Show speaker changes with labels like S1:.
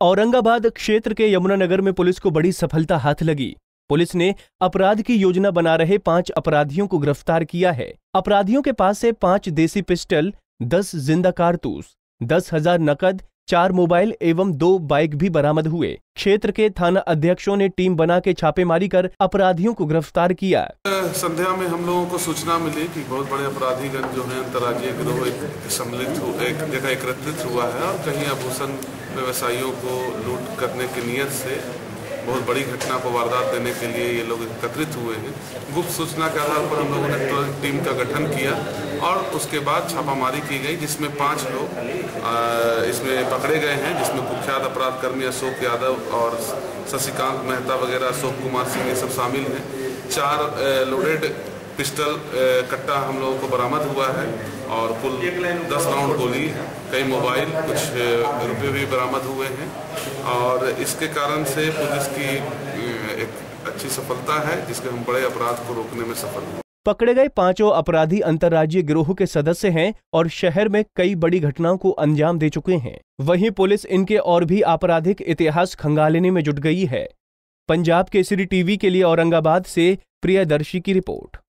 S1: औरंगाबाद क्षेत्र के यमुनानगर में पुलिस को बड़ी सफलता हाथ लगी। पुलिस ने अपराध की योजना बना रहे 5 अपराधियों को गिरफ्तार किया है। अपराधियों के पास से 5 देसी पिस्टल, 10 जिंदा कारतूस, 10,000 नकद, 4 मोबाइल एवं 2 बाइक भी बरामद हुए। क्षेत्र के थाना अध्यक्षों ने टीम बना के छापेमारी कर अपराधियों को गिरफ्तार किया।
S2: संध्या में हम लोगों को सूचना मिली कि बहुत बड़े अपराधीगण जो है अंतर्राज्यीय गिरोह एक जगह एकत्रित हुआ है और कहीं आभूषण व्यवसायियों को लूट करने की नियत से बहुत बड़ी घटना को वारदात देने के लिए ये लोग एकत्रित हुए हैं। गुप्त सूचना के आधार पर हम लोगों ने तुरंत टीम का गठन किया और उसके बाद छापामारी की गई, जिसमें 5 लोग इसमें पकड़े गए हैं, जिसमें कुख्यात अपराध कर्मी अशोक यादव और शशिकांत मेहता वगैरह, अशोक कुमार सिंह, ये सब शामिल हैं। 4 लोडेड पिस्टल कट्टा हम लोगों को बरामद हुआ है और कुल 10 राउंड गोली, कई मोबाइल, कुछ रुपये भी बरामद हुए हैं और इसके कारण से पुलिस की एक अच्छी सफलता है, जिसके हम बड़े अपराध को रोकने में सफल हुए।
S1: पकड़े गए 5 अपराधी अंतर्राज्यीय गिरोह के सदस्य हैं और शहर में कई बड़ी घटनाओं को अंजाम दे चुके हैं। वहीं पुलिस इनके और भी आपराधिक इतिहास खंगालने में जुट गई है। पंजाब केसरी टीवी के लिए औरंगाबाद से प्रियदर्शी की रिपोर्ट।